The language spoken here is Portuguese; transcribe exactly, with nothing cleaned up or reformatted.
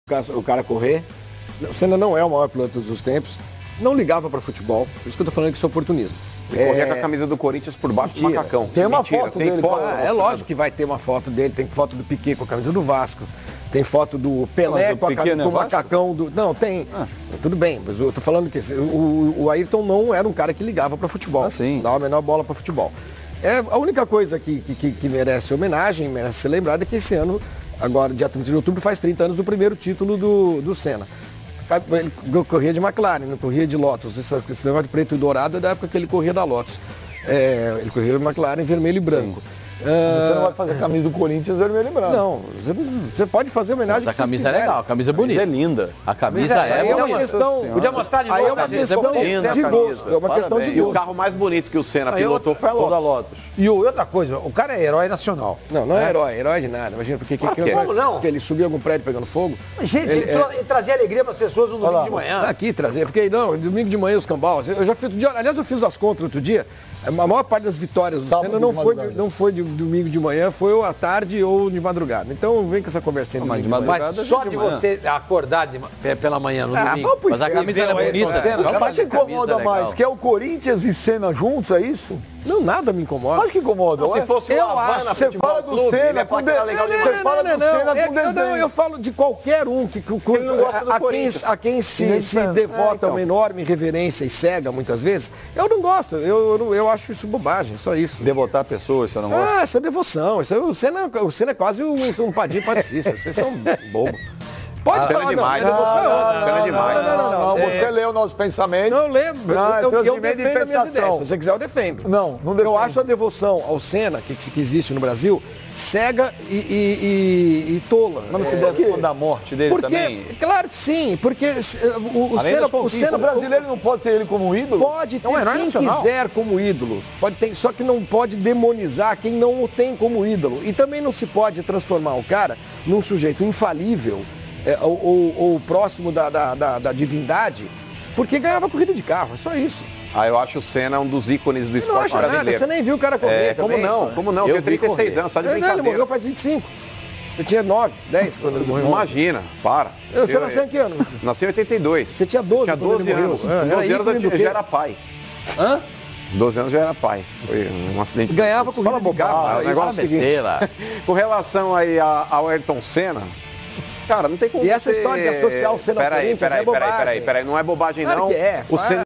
o cara correr. O Senna não é o maior piloto de todos os tempos. Não ligava para futebol. Por isso que eu tô falando que isso é oportunismo. Ele é... corria com a camisa do Corinthians por baixo do macacão. Tem uma Mentira, foto tem dele. Foto, ah, é lógico que vai ter uma foto dele. Tem foto do Piquet com a camisa do Vasco. Tem foto do Pelé do com, a Piquet, camisa, né, com o Vasco? macacão do... Não, tem. Ah. Tudo bem, mas eu tô falando que o, o Ayrton não era um cara que ligava para futebol. Ah, sim. Dava a menor bola para futebol. É, a única coisa que, que, que merece homenagem, merece ser lembrada, é que esse ano, agora, dia trinta de outubro, faz trinta anos do primeiro título do, do Senna. Ele corria de McLaren, não corria de Lotus. Esse, esse negócio de preto e dourado é da época que ele corria da Lotus. É, ele corria de McLaren vermelho e branco. Uh, você não vai fazer a camisa do Corinthians vermelho e branco. Não, você, você pode fazer homenagem. Mas a camisa é legal, a camisa é bonita. A camisa é linda. A camisa é, é, é uma questão. Podia mostrar de novo. Aí é uma questão de gosto. É uma questão de E o gosto. carro mais bonito que o Senna pilotou foi a Toda Lotus. Lotus. E outra coisa, o cara é herói nacional. Não, não é herói, herói de nada. Imagina, porque que, que, Como não? porque ele subiu algum prédio pegando fogo. Gente, ele, ele, tra ele trazia alegria para as pessoas no domingo lá, de manhã. Aqui trazer, porque não, domingo de manhã os cambau. Eu já fiz, aliás, eu fiz as contas outro dia. A maior parte das vitórias do Senna não foi, de, não foi de domingo de manhã, foi ou à tarde ou de madrugada. Então vem com essa conversinha Não, de de madrugada. Mas só de de manhã. você acordar de, pela manhã no Ah, domingo. vamos pro Mas a inferno. camisa é bonita. Senna, mas te incomoda mais, que é o Corinthians e Senna juntos, é isso? Não, nada me incomoda. Acho que incomoda. Não, se ué. fosse Eu o Havana acho. Você Futebol fala do Clube, Senna ele é com pra tirar de- legal Não, demais. Você fala do Senna é com que eu, não, desdém. eu falo de qualquer um que, que, que Ele não gosta do a, quem, Corinthians. a quem se, Nem se Senna. devota É, então. uma enorme reverência e cega muitas vezes, eu não gosto. Eu, eu, eu acho isso bobagem, só isso. Devotar pessoas, você não gosta? Ah, essa devoção. Isso, é- o, Senna, o Senna é quase um, um Padinho Paticista. Vocês são bobo. Pode Pena falar, demais, não. né? Devoção é outra. Pena demais. Não, não, não. não. Você leu o nosso pensamento. Não lembro. Não, é eu, eu, eu procedimento de defendo as minhas pensação. ideias. Se você quiser, eu defendo. Não, não Eu defende. acho a devoção ao Senna, que, que existe no Brasil, cega e, e, e, e tola. Mas não se É, deve falar da morte dele porque, também? claro que sim, porque eh, o, o Além Senna, das o conquistas, Senna o brasileiro não pode ter ele como ídolo? pode ter É um herói quem nacional. quiser como ídolo, pode ter, só que não pode demonizar quem não o tem como ídolo. E também não se pode transformar o cara num sujeito infalível é, ou, ou, ou próximo da, da, da, da divindade, porque ganhava corrida de carro, é só isso. Ah, eu acho o Senna um dos ícones do Eu não esporte acho nada, brasileiro. você nem viu o cara correr É, como também. não? Como não? Eu Eu tenho vi trinta e seis correr. anos, tá de Ele, ele brincadeira. morreu faz vinte e cinco. Você tinha nove, dez quando ele morreu. Imagina, para. Eu, você nasceu em que ano? Nasci em oitenta e dois. Você tinha doze tinha quando doze ele morreu. anos. Ah, Com era doze anos ícone do eu quê? já era pai. Hã? doze anos já era pai. Foi um acidente. Ganhava corrida de carro. Ah, só o isso. negócio é o seguinte, Besteira. com relação aí a- ao Ayrton Senna, cara, não tem como E essa você- história de associar o Senna ao Peraí, Corinthians peraí, é peraí, bobagem. peraí, peraí, não é bobagem Claro não. que é. O Senna